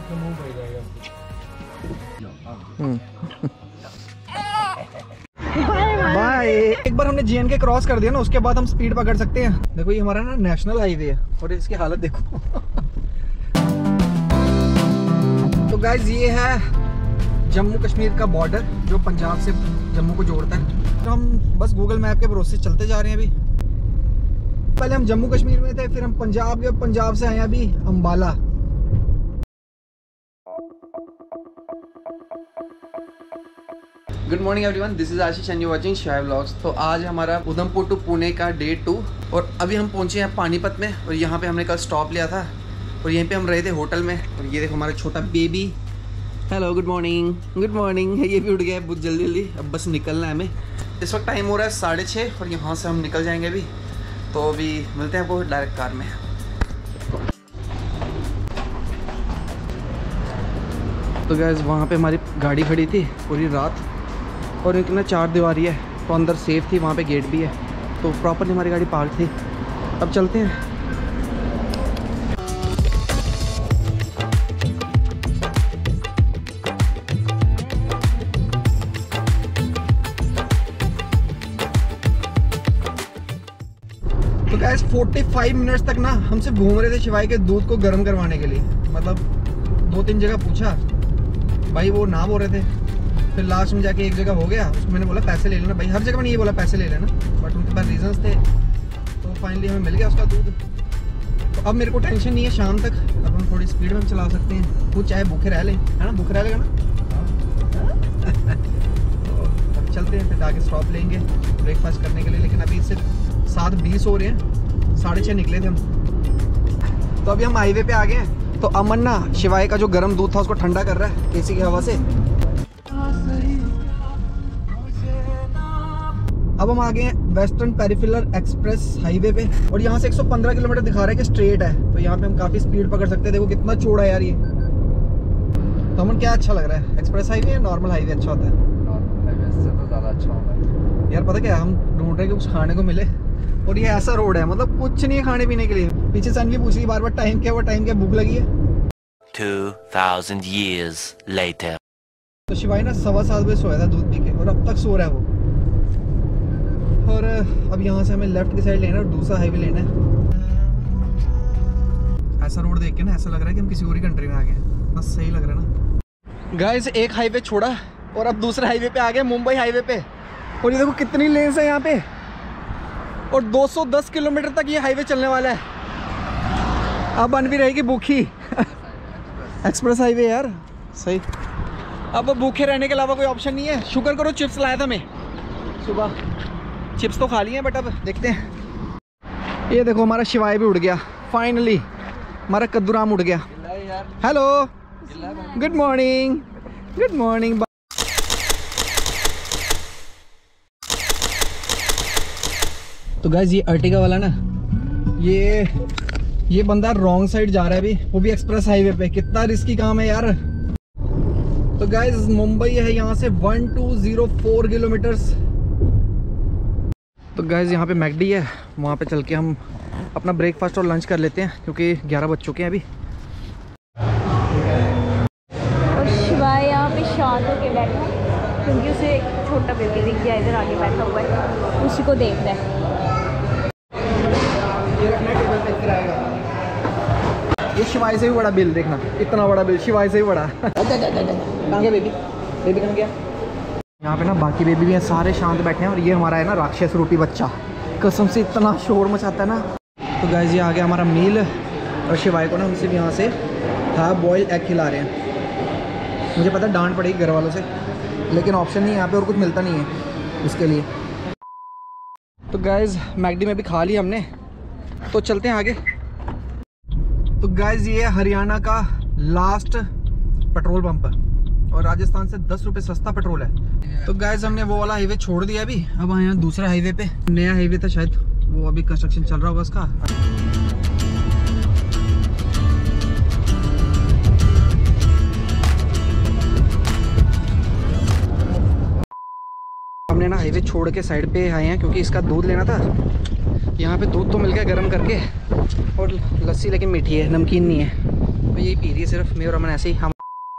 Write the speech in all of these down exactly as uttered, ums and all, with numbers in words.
Bye. एक बार हमने GN के क्रॉस कर दिया ना, उसके बाद हम स्पीड पकड़ सकते हैं। देखो ये हमारा ना नेशनल हाईवे है और इसकी हालत देखो। तो गाइज ये है जम्मू कश्मीर का बॉर्डर जो पंजाब से जम्मू को जोड़ता है। तो हम बस गूगल मैप के भरोसे चलते जा रहे हैं। अभी पहले हम जम्मू कश्मीर में थे, फिर हम पंजाब के, पंजाब से आए अभी Ambala. Good morning everyone, this is Ashish and you watching Shy Vlogs. तो आज हमारा उधमपुर टू पुणे का डे टू और अभी हम पहुंचे हैं पानीपत में और यहाँ पे हमने कल स्टॉप लिया था और यहीं पे हम रहे थे होटल में। और ये देखो हमारा छोटा baby. Hello, good morning. Good morning. ये भी उठ गया है बहुत जल्दी जल्दी। अब बस निकलना है हमें। इस वक्त टाइम हो रहा है साढ़े छः और यहाँ से हम निकल जाएंगे अभी। तो अभी मिलते हैं आपको डायरेक्ट कार में। तो गाइस वहाँ पे हमारी गाड़ी खड़ी थी पूरी रात और एक ना चार दीवारी है तो अंदर सेफ थी, वहाँ पे गेट भी है, तो प्रॉपरली हमारी गाड़ी पार्क थी। अब चलते हैं। तो गाइस पैंतालीस मिनट्स तक ना हम सिर्फ घूम रहे थे शिवाय के दूध को गर्म करवाने के लिए। मतलब दो तीन जगह पूछा भाई, वो ना बोल रहे थे। फिर लास्ट में जाके एक जगह हो गया, उसको मैंने बोला पैसे ले लेना भाई। हर जगह मैंने ये बोला पैसे ले लेना, बट उनके पास रीजंस थे। तो फाइनली हमें मिल गया उसका दूध। तो अब मेरे को टेंशन नहीं है, शाम तक अब हम थोड़ी स्पीड में चला सकते हैं। खुद चाहे भूखे रह लें, है ना, भूखे रह लेगा ना। तो अब चलते हैं, फिर आगे स्टॉप लेंगे ब्रेकफास्ट करने के लिए। लेकिन अभी सिर्फ सात बीस हो रहे हैं, साढ़े छः निकले थे हम। तो अभी हम हाईवे पे आ गए हैं। तो अमन ना शिवाय का जो गर्म दूध था उसको ठंडा कर रहा है एसी की हवा से। अब हम आ गए हैं वेस्टर्न पेरिफेरल एक्सप्रेस हाईवे पे और यहाँ से एक सौ पंद्रह किलोमीटर दिखा रहा है कि स्ट्रेट है। तो यहाँ पे हम काफ़ी स्पीड पकड़ सकते हैं। देखो कितना चौड़ा है यार ये। तो अमन क्या अच्छा लग रहा है, एक्सप्रेस हाईवे या नॉर्मल हाईवे अच्छा होता है? नॉर्मल हाईवे से तो ज़्यादा अच्छा होता है यार। पता क्या, हम ढूंढ रहे हैं कि कुछ खाने को मिले और ये ऐसा रोड है मतलब कुछ नहीं है खाने पीने के लिए। पीछे सन भी पूछ रही बार बार टाइम क्या हुआ, टाइम क्या, भूख लगी है। two thousand years later. तो शिवाय ना सवा सात बजे सोया था दूध पी के और अब तक सो रहा है वो। और अब यहाँ से हमें लेफ्ट की साइड लेना है और दूसरा हाईवे लेना है। ऐसा रोड देख के ना ऐसा लग रहा है कि हम किसी और ही कंट्री में आ गए। बस सही लग रहा है ना। गाइस एक हाईवे छोड़ा और अब दूसरे हाईवे पे आ गए, मुंबई हाईवे पे। और ये देखो कितनी लेन्स है यहाँ पे और दो सौ दस किलोमीटर तक ये हाईवे चलने वाला है। अब बन भी रहेगी भूखी। एक्सप्रेस हाईवे यार सही। अब भूखे रहने के अलावा कोई ऑप्शन नहीं है। शुक्र करो चिप्स लाया था मैं सुबह, चिप्स तो खा लिए हैं बट अब देखते हैं। ये देखो हमारा शिवाय भी उड़ गया फाइनली, हमारा कद्दूराम उड़ गया। Hello, good morning. Good morning. तो गाइस ये अर्टिगा वाला ना, ये ये बंदा रॉन्ग साइड जा रहा है अभी, वो भी एक्सप्रेस हाईवे पे। कितना रिस्की काम है यार। तो गाइस मुंबई है यहाँ से one two zero four kilometres. तो गाइस यहाँ पे मैकडी है, वहाँ पे चल के हम अपना ब्रेकफास्ट और लंच कर लेते हैं क्योंकि ग्यारह बज चुके हैं अभी। और शिवाय यहाँ पे शांत होके बैठा क्योंकि उसे एक छोटा बेबी दिख गया इधर आगे बैठा हुआ है, उसी को देख रहा है। ये शिवाय से भी बड़ा बिल देखना, इतना बड़ा बिल शिवाय से भी बड़ा। कहाँ गया बेबी? बेबी कहाँ गया? यहाँ पे ना बाकी बेबी भी हैं, सारे शांत बैठे हैं और ये हमारा है ना राक्षस रूपी बच्चा, कसम से इतना शोर मचाता है ना। तो गाइस ये आ गया हमारा मील और शिवाय को ना हम सिर्फ यहाँ से हाफ बॉयल एग खिला रहे हैं। मुझे पता है डांट पड़ेगी घर वालों से, लेकिन ऑप्शन नहीं है यहाँ पे और कुछ मिलता नहीं है इसके लिए। तो गाइस मैकडी में भी खा लिया हमने, तो चलते हैं आगे। तो गाइस ये हरियाणा का लास्ट पेट्रोल पंप है और राजस्थान से दस रुपये सस्ता पेट्रोल है। तो गाइस हमने वो वाला हाईवे छोड़ दिया अभी, अब आए हैं दूसरा हाईवे पे। नया हाईवे था शायद, वो अभी कंस्ट्रक्शन चल रहा होगा उसका। हमने ना हाईवे छोड़ के साइड पे आए हैं क्योंकि इसका दूध लेना था। यहाँ पे दूध तो मिल गया गर्म करके और लस्सी, लेकिन मीठी है, नमकीन नहीं है। तो यही पी रही है सिर्फ, मैं और अमन ऐसे ही हम।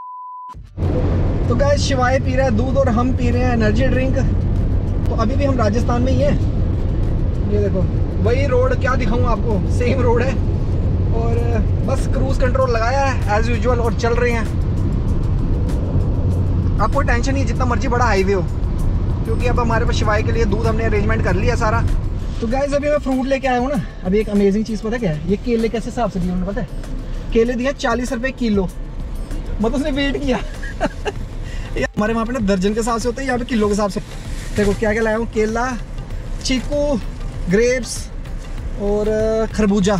तो गाइस शिवाय पी रहा है दूध और हम पी रहे हैं एनर्जी ड्रिंक। तो अभी भी हम राजस्थान में ही हैं। ये देखो वही रोड, क्या दिखाऊं आपको, सेम रोड है और बस क्रूज कंट्रोल लगाया है एज यूजुअल और चल रहे हैं। अब कोई टेंशन नहीं, जितना मर्जी बड़ा हाईवे हो, क्योंकि अब हमारे पास शिवाय के लिए दूध हमने अरेंजमेंट कर लिया सारा। तो गाइस अभी मैं फ्रूट लेके आया हूँ ना। अभी एक अमेजिंग चीज़ पता क्या है, ये केले कैसे हिसाब से दिए उन्होंने पता है? केले दिए चालीस रुपये किलो, मतलब उसने वेट किया हमारे वहाँ पे ना दर्जन के हिसाब से होता है, यहाँ पे किलो के हिसाब से। देखो क्या क्या लाया हूँ, केला, चीकू, ग्रेप्स और खरबूजा।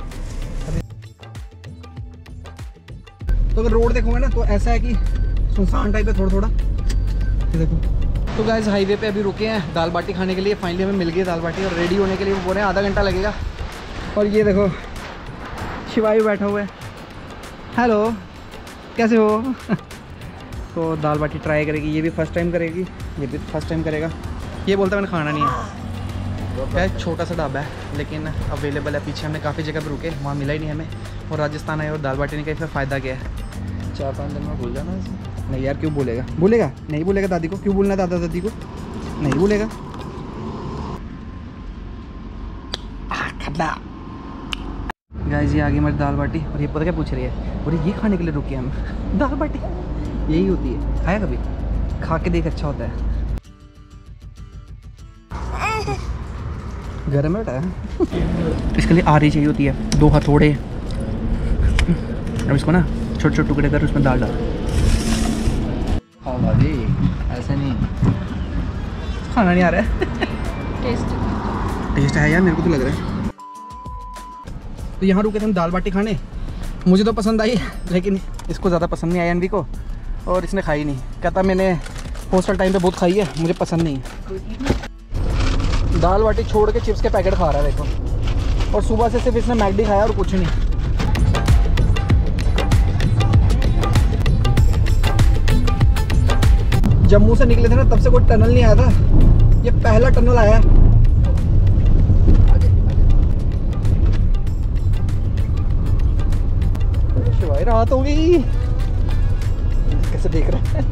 तो अगर रोड देखोगे ना तो ऐसा है कि सुनसान टाइप है थोड़ा थोड़ा। ये देखो। तो गाइस हाईवे पे अभी रुके हैं दाल बाटी खाने के लिए। फाइनली हमें मिल गई दाल बाटी और रेडी होने के लिए वो बोल रहे हैं आधा घंटा लगेगा। और ये देखो शिवायु बैठा हुआ है। हेलो, कैसे हो तो दाल बाटी ट्राई करेगी, ये भी फर्स्ट टाइम करेगी, ये भी फर्स्ट टाइम करेगा। ये बोलता है मैंने खाना नहीं है। क्या छोटा सा ढाबा है लेकिन अवेलेबल है, पीछे हमने काफ़ी जगह पर रुके, वहाँ मिला ही नहीं हमें। और राजस्थान आए और दाल बाटी नहीं खाई, फिर फ़ायदा क्या है? चार पाँच दिन में भूल जाना इसे। नहीं यार क्यों बोलेगा, बोलेगा नहीं बोलेगा दादी को, क्यों बोलना है दादा दादी को, नहीं बोलेगा। गाइस ये आ गई हमारी दाल बाटी और ये पता क्या पूछ रही है, और ये खाने के लिए रुके हम। दाल बाटी यही होती है, खाया कभी? खा के देख, अच्छा होता है। गरम है बेटा इसके लिए आरी चाहिए होती है, दो हथौड़े। अब इसको ना छोटे छोटे टुकड़े कर उसमें दाल डाल। हाँ भाभी ऐसे नहीं, खाना नहीं आ रहा है टेस्ट टेस्ट है यार, मेरे को तो लग रहा है। तो यहाँ रुके थे हम दाल बाटी खाने। मुझे तो पसंद आई लेकिन इसको ज़्यादा पसंद नहीं आई अनवी को, और इसने खाई नहीं। कहता मैंने हॉस्टल टाइम पे बहुत खाई है, मुझे पसंद नहीं है। दाल बाटी छोड़ के चिप्स के पैकेट खा रहा है देखो, और सुबह से सिर्फ इसने मैगडी खाया और कुछ नहीं। जम्मू से निकले थे ना तब से कोई टनल नहीं आया था, ये पहला टनल आया। शिवाय रात हो गई, कैसे देख रहे हैं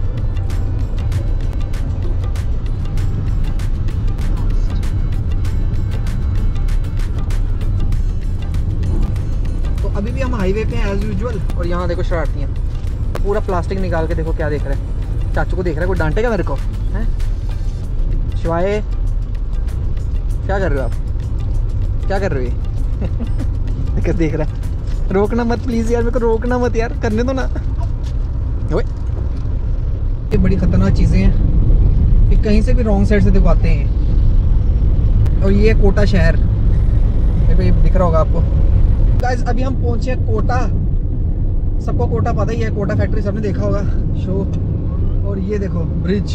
तो अभी भी हम हाईवे पे हैं एज यूजुअल। और यहाँ देखो शरारतियाँ, पूरा प्लास्टिक निकाल के देखो क्या देख रहे हैं। चाचू को देख रहा है, कोई डांटेगा मेरे को हैं? शिवाय क्या कर रहे हो आप, क्या कर रहे हो? कैसे देख रहा है, रोकना मत प्लीज़ यार, मेरे को रोकना मत यार, करने दो ना। ओए ये बड़ी खतरनाक चीज़ें हैं, ये कहीं से भी रॉन्ग साइड से दिखाते हैं। और ये कोटा शहर, देखो ये दिख रहा होगा आपको। गाइस अभी हम पहुंचे हैं कोटा, सबको कोटा पता ही है, कोटा फैक्ट्री सबने देखा होगा शो। और ये देखो ब्रिज,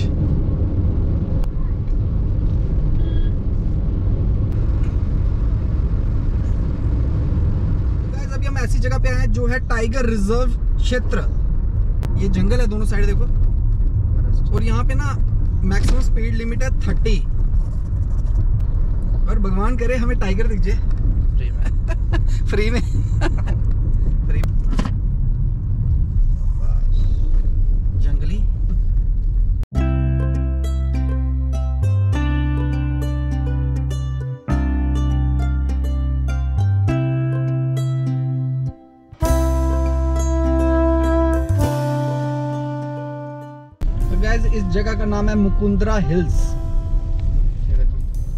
गाइस अभी हम ऐसी जगह पे आए हैं जो है टाइगर रिजर्व क्षेत्र। ये जंगल है दोनों साइड देखो, और यहाँ पे ना मैक्सिमम स्पीड लिमिट है थर्टी। और भगवान करे हमें टाइगर दिख जाए फ्री में फ्री में फ्री जंगली। तो गाइस इस जगह का नाम है मुकुंदरा हिल्स। ये देखो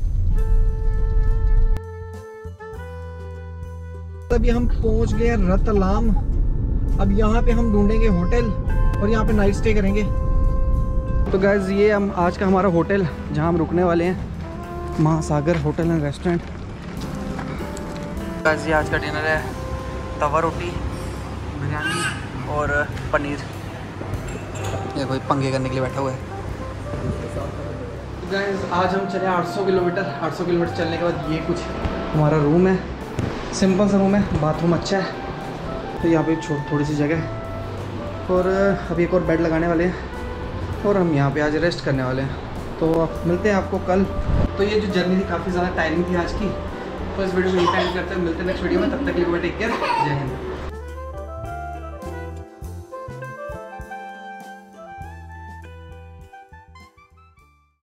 अभी हम पहुंच गए रतलाम। अब यहाँ पे हम ढूंढेंगे होटल और यहाँ पे नाइट स्टे करेंगे। तो गाइस ये हम आज का हमारा होटल जहाँ हम रुकने वाले हैं, महासागर होटल एंड रेस्टोरेंट। गाइस ये आज का डिनर है, तवा रोटी, बिरयानी और पनीर। ये कोई पंगे करने के लिए बैठा हुआ है। तो गाइस आज हम चले आठ सौ किलोमीटर। आठ सौ किलोमीटर चलने के बाद ये कुछ हमारा रूम है, सिंपल सा रूम है, बाथरूम अच्छा है। तो यहाँ पे छोटी थोड़ी सी जगह है और अभी एक और बेड लगाने वाले हैं और हम यहाँ पे आज रेस्ट करने वाले हैं। तो मिलते हैं आपको कल। तो ये जो जर्नी थी काफ़ी ज़्यादा टायरिंग थी आज की, तो इस वीडियो को यही एंड करते हैं। मिलते हैं नेक्स्ट वीडियो में, तब तक के लिए टेक केयर, जय हिंद।